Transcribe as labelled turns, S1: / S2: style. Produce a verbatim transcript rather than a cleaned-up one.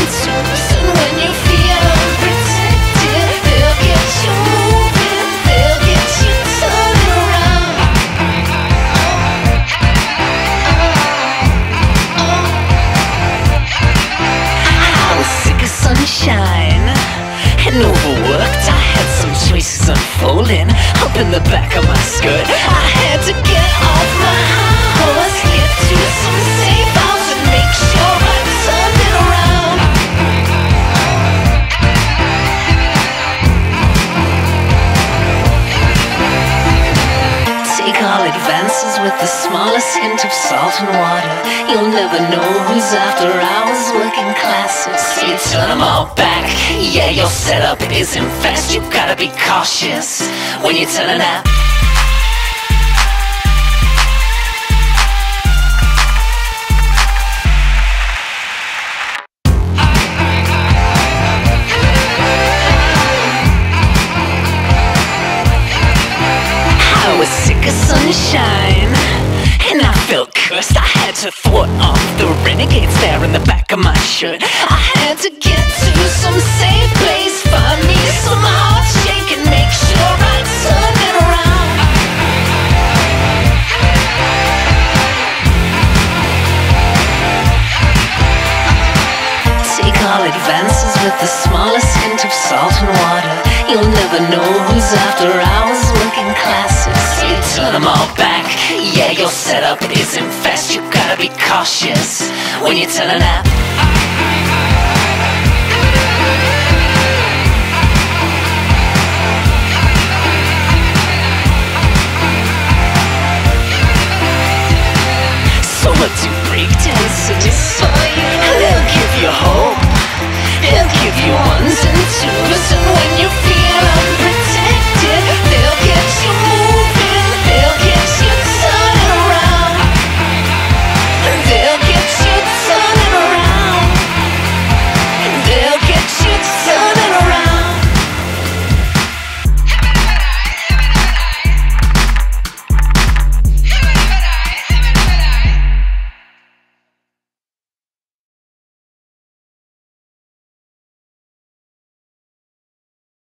S1: too soon. When you feel unprotected, they'll get you moving, they'll get you turning around. I was sick of sunshine and overworked. I had some choices unfolding up in the back of my skirt. I had to get off my high horse, get to some safe house and make sure I turned it around. Take all advances with the smallest hint of salt and water. You'll never know who's after hours working classes. So you turn them all back. Yeah, your setup isn't fast. You gotta be cautious when you turn it out. I was sick of sunshine and I felt cursed. I had to thwart off the renegades there in the back of my shirt. I had to get to some safe place, find me some heart shake and make sure I turn it around. Take all advances with the smallest hint of salt and water. You'll never know who's after hours working classes. So you turn them all back. Yeah, your setup isn't fast. You gotta be cautious when you turn it out.